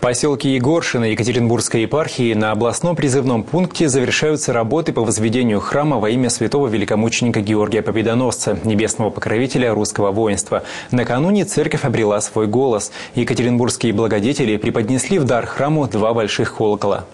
поселке Егоршино Екатеринбургской епархии на областном призывном пункте завершаются работы по возведению храма во имя святого великомученика Георгия Победоносца, небесного покровителя русского воинства. Накануне церковь обрела свой голос. Екатеринбургские благодетели преподнесли в дар храму 2 больших колокола.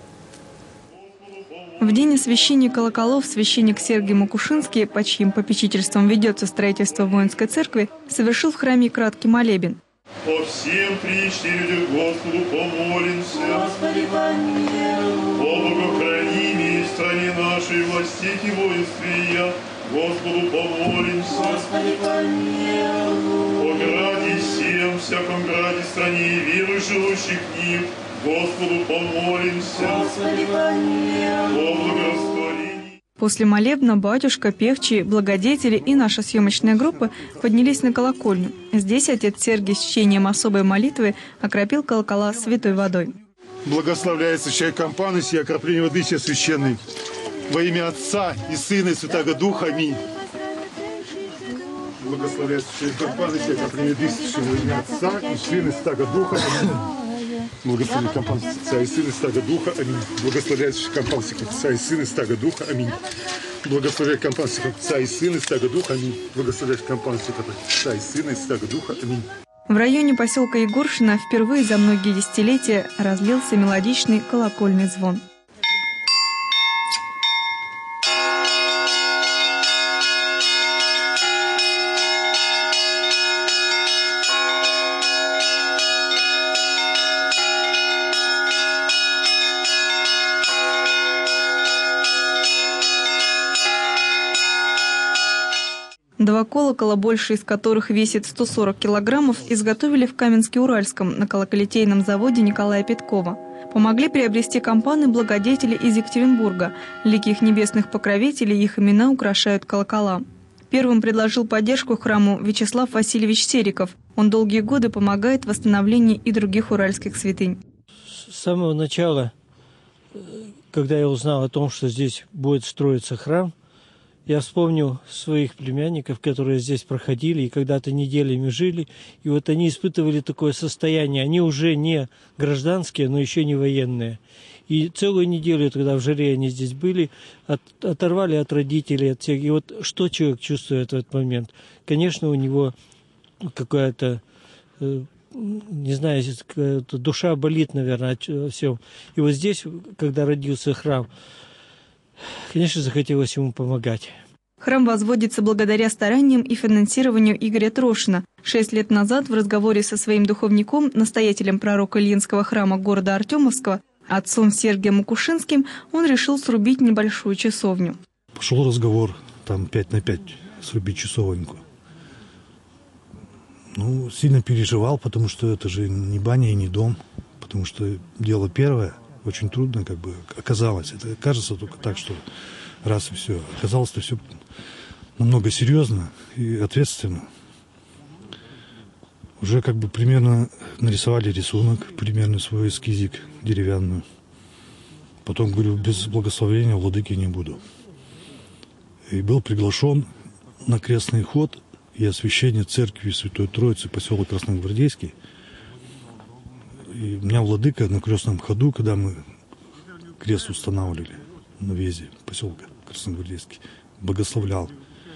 В день освящения колоколов священник Сергий Макушинский, под чьим попечительством ведется строительство воинской церкви, совершил в храме краткий молебен. По всем причте людях Господу помолимся. Господи, помилуй. О богохранимой стране нашей, властях и воинстве я, Господу помолимся. Господи, помилуй. О граде всем, всяком граде, стране и верующих, живущих в них, Господу помолимся. Господи, помилуй. О благорастворении. После молебна батюшка, певчие, благодетели и наша съемочная группа поднялись на колокольню. Здесь отец Сергий с чтением особой молитвы окропил колокола святой водой. Благословляется чай кампаны сия, окропление воды сия священной. Во имя Отца и Сына и Святаго Духа. Аминь. Благословляется чай кампаны сия, окропление воды сия, во имя Отца и Сына и Святаго Духа. Аминь. Благослови кампан Отца и Сына и Святаго Духа. Аминь. Благословляется кампан Отца и Сына и Святаго Духа. Аминь. Благословляет кампан Отца и Сына и Святаго Духа. Аминь. Благословляет кампан Отца и Сына и Святаго Духа. Аминь. В районе поселка Егоршино впервые за многие десятилетия разлился мелодичный колокольный звон. Два колокола, больше из которых весит 140 килограммов, изготовили в Каменске-Уральском на колоколитейном заводе Николая Петкова. Помогли приобрести кампаны благодетели из Екатеринбурга. Лики их небесных покровителей, их имена украшают колокола. Первым предложил поддержку храму Вячеслав Васильевич Сериков. Он долгие годы помогает в восстановлении и других уральских святынь. С самого начала, когда я узнал о том, что здесь будет строиться храм, я вспомнил своих племянников, которые здесь проходили и когда-то неделями жили. И вот они испытывали такое состояние. Они уже не гражданские, но еще не военные. И целую неделю, когда в жаре они здесь были, оторвали от родителей, от всех. И вот что человек чувствует в этот момент? Конечно, у него какая-то, не знаю, душа болит, наверное, от всего. И вот здесь, когда родился храм, конечно, захотелось ему помогать. Храм возводится благодаря стараниям и финансированию Игоря Трошина. 6 лет назад в разговоре со своим духовником, настоятелем пророка Ильинского храма города Артемовского, отцом Сергием Макушинским, он решил срубить небольшую часовню. Пошел разговор, там 5 на 5 срубить часовеньку. Ну, сильно переживал, потому что это же не баня и не дом. Потому что дело первое. Очень трудно, как бы, оказалось. Это кажется только так, что раз и все. Оказалось-то все намного серьезно и ответственно. Уже как бы примерно нарисовали рисунок, примерно свой эскизик деревянный. Потом, говорю, без благословения владыки не буду. И был приглашен на крестный ход и освящение церкви Святой Троицы, поселок Красногвардейский. И у меня владыка на крестном ходу, когда мы крест устанавливали на въезде поселка Красногвардейский, благословлял.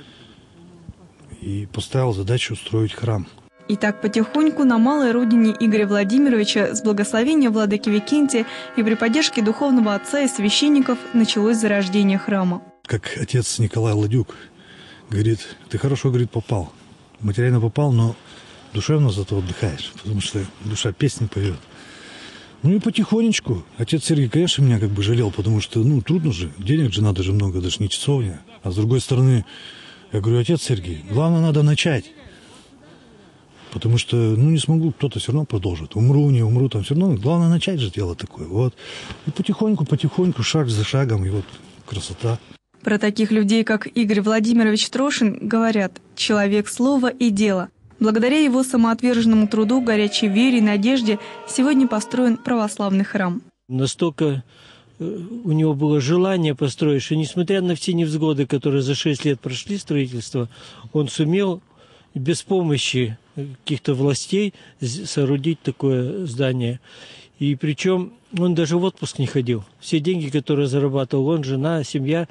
И поставил задачу устроить храм. И так потихоньку на малой родине Игоря Владимировича с благословения владыки Викентия и при поддержке духовного отца и священников началось зарождение храма. Как отец Николай Ладюк говорит, ты хорошо, говорит, попал. Материально попал, но душевно зато отдыхаешь, потому что душа песни поет. Ну и потихонечку. Отец Сергий, конечно, меня как бы жалел, потому что, ну, трудно же, денег же надо же много, даже не часовня. А с другой стороны, я говорю, отец Сергий, главное, надо начать. Потому что, ну, не смогу, кто-то все равно продолжит. Умру, не умру, там все равно, главное, начать же дело такое. Вот. И потихоньку, шаг за шагом, и вот красота. Про таких людей, как Игорь Владимирович Трошин, говорят «человек слова и дела». Благодаря его самоотверженному труду, горячей вере и надежде сегодня построен православный храм. Настолько у него было желание построить, что несмотря на все невзгоды, которые за 6 лет прошли строительство, он сумел без помощи каких-то властей соорудить такое здание. И причем он даже в отпуск не ходил. Все деньги, которые зарабатывал он, жена, семья,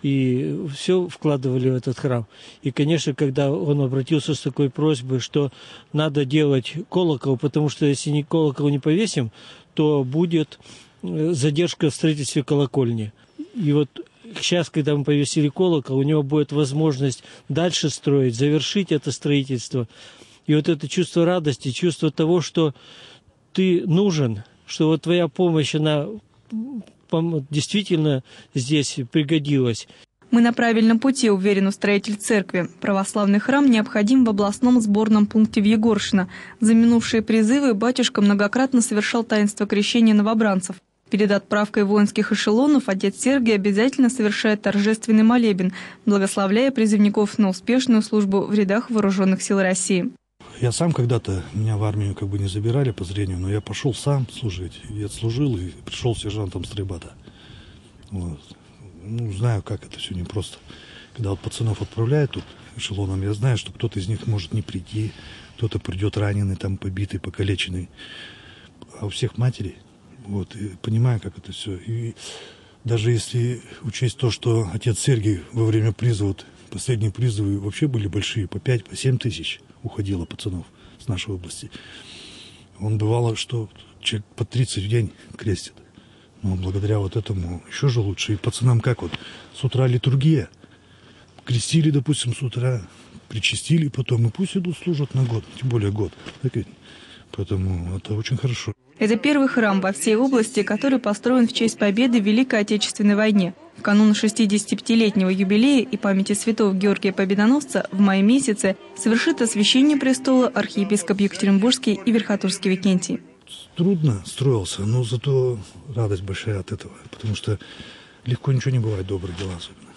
и все вкладывали в этот храм. И, конечно, когда он обратился с такой просьбой, что надо делать колокол, потому что если колокол не повесим, то будет задержка в строительстве колокольни. И вот сейчас, когда мы повесили колокол, у него будет возможность дальше строить, завершить это строительство. И вот это чувство радости, чувство того, что ты нужен, что вот твоя помощь, она действительно здесь пригодилась. Мы на правильном пути, уверен устроитель церкви. Православный храм необходим в областном сборном пункте в Егоршино. За минувшие призывы батюшка многократно совершал таинство крещения новобранцев. Перед отправкой воинских эшелонов отец Сергий обязательно совершает торжественный молебен, благословляя призывников на успешную службу в рядах вооруженных сил России. Я сам когда-то, меня в армию как бы не забирали по зрению, но я пошел сам служить. Я отслужил и пришел сержантом стройбата. Вот. Ну, знаю, как это все непросто. Когда вот пацанов отправляют тут эшелоном, я знаю, что кто-то из них может не прийти, кто-то придет раненый, там побитый, покалеченный. А у всех матери. Вот, и понимаю, как это все. И даже если учесть то, что отец Сергий во время призыва, последние призывы вообще были большие, по 5, по 7 тысяч уходило пацанов с нашей области. Он бывало, что человек по 30 в день крестит. Но благодаря вот этому еще же лучше. И пацанам как вот, с утра литургия. Крестили, допустим, с утра, причастили потом, и пусть идут служат на год, тем более год. Так ведь? Поэтому это очень хорошо. Это первый храм во всей области, который построен в честь победы в Великой Отечественной войне. В канун 65-летнего юбилея и памяти святого Георгия Победоносца в мае месяце совершит освящение престола архиепископ Екатеринбургский и Верхотурский Викентий. Трудно строился, но зато радость большая от этого, потому что легко ничего не бывает, добрые дела особенно.